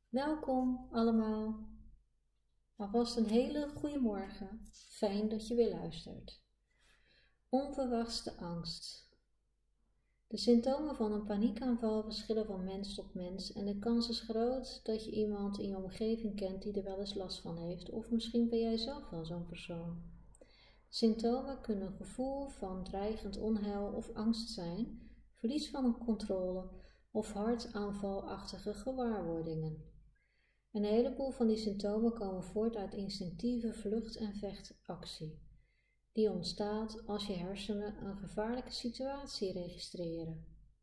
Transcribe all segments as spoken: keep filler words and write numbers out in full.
Welkom allemaal. Alvast een hele goede morgen. Fijn dat je weer luistert. Onverwachte angst. De symptomen van een paniekaanval verschillen van mens tot mens en de kans is groot dat je iemand in je omgeving kent die er wel eens last van heeft, of misschien ben jij zelf wel zo'n persoon. Symptomen kunnen een gevoel van dreigend onheil of angst zijn, verlies van een controle of hartaanvalachtige gewaarwordingen. Een heleboel van die symptomen komen voort uit instinctieve vlucht- en vechtactie. Die ontstaat als je hersenen een gevaarlijke situatie registreren.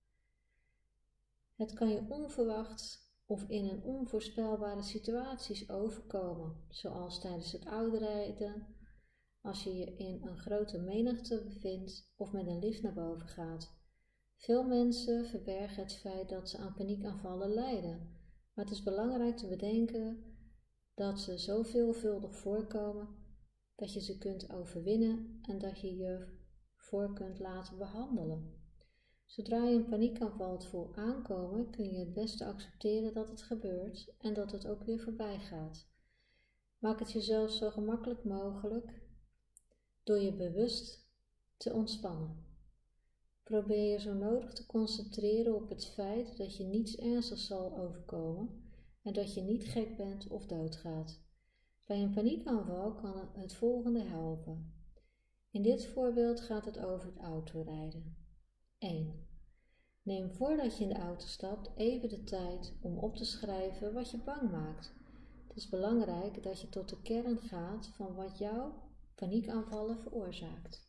Het kan je onverwacht of in een onvoorspelbare situaties overkomen, zoals tijdens het autorijden, als je je in een grote menigte bevindt of met een lift naar boven gaat. Veel mensen verbergen het feit dat ze aan paniekaanvallen lijden. Maar het is belangrijk te bedenken dat ze zo veelvuldig voorkomen dat je ze kunt overwinnen en dat je je voor kunt laten behandelen. Zodra je een paniekaanval voelt aankomen, kun je het beste accepteren dat het gebeurt en dat het ook weer voorbij gaat. Maak het jezelf zo gemakkelijk mogelijk door je bewust te ontspannen. Probeer je zo nodig te concentreren op het feit dat je niets ernstigs zal overkomen en dat je niet gek bent of doodgaat. Bij een paniekaanval kan het volgende helpen. In dit voorbeeld gaat het over het autorijden. één. Neem voordat je in de auto stapt even de tijd om op te schrijven wat je bang maakt. Het is belangrijk dat je tot de kern gaat van wat jouw paniekaanvallen veroorzaakt.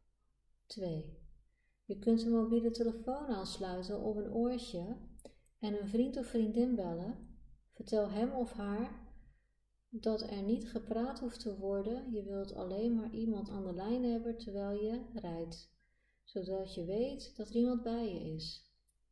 twee. Je kunt een mobiele telefoon aansluiten op een oortje en een vriend of vriendin bellen. Vertel hem of haar dat er niet gepraat hoeft te worden. Je wilt alleen maar iemand aan de lijn hebben terwijl je rijdt, zodat je weet dat er iemand bij je is.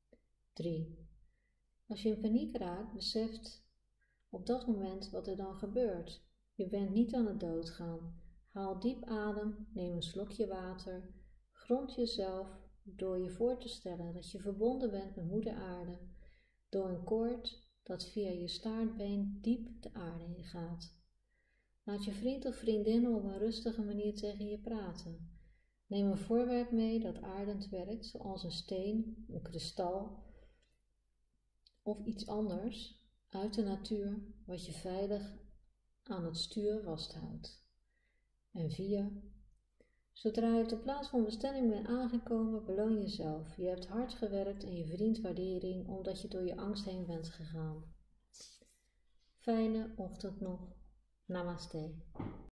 drie. Als je in paniek raakt, beseft op dat moment wat er dan gebeurt. Je bent niet aan het doodgaan. Haal diep adem, neem een slokje water, grond jezelf door je voor te stellen dat je verbonden bent met Moeder Aarde, door een koord dat via je staartbeen diep de aarde in gaat. Laat je vriend of vriendin op een rustige manier tegen je praten. Neem een voorwerp mee dat aardend werkt, zoals een steen, een kristal of iets anders uit de natuur wat je veilig aan het stuur vasthoudt. En vier. Zodra je op de plaats van bestemming bent aangekomen, beloon jezelf. Je hebt hard gewerkt en je verdient waardering omdat je door je angst heen bent gegaan. Fijne ochtend nog. Namaste.